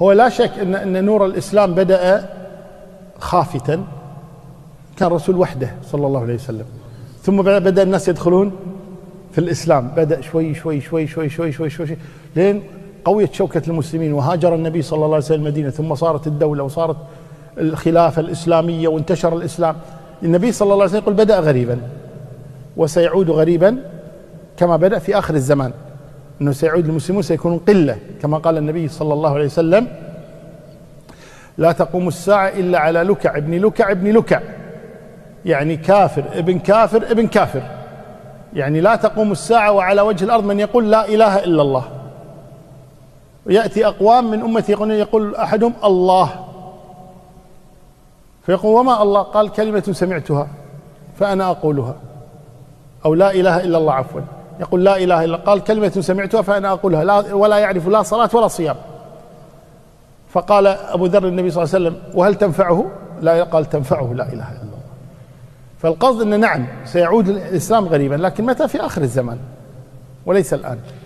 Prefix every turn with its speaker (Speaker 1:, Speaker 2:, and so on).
Speaker 1: هو لا شك أن نور الإسلام بدأ خافتا، كان الرسول وحده صلى الله عليه وسلم، ثم بدأ الناس يدخلون في الإسلام، بدأ شوي شوي شوي شوي شوي شوي شوي لين قويت شوكة المسلمين، وهاجر النبي صلى الله عليه وسلم المدينة، ثم صارت الدولة وصارت الخلافة الإسلامية وانتشر الإسلام. النبي صلى الله عليه وسلم يقول بدأ غريبا وسيعود غريبا كما بدأ في آخر الزمان، أنه سيعود المسلمون سيكونون قلة، كما قال النبي صلى الله عليه وسلم: لا تقوم الساعة إلا على لكع ابن لكع ابن لكع، يعني كافر ابن كافر ابن كافر، يعني لا تقوم الساعة وعلى وجه الأرض من يقول لا إله إلا الله. ويأتي أقوام من أمتي يقول أحدهم الله، فيقول وما الله؟ قال كلمة سمعتها فأنا أقولها، أو لا إله إلا الله عفوا، يقول لا إله إلا، قال كلمة سمعتها فأنا أقولها، لا ولا يعرف لا صلاة ولا صيام. فقال أبو ذر النبي صلى الله عليه وسلم: وهل تنفعه؟ لا، قال تنفعه لا إله إلا الله. فالقصد أن نعم سيعود الإسلام غريبا، لكن متى؟ في آخر الزمان وليس الآن.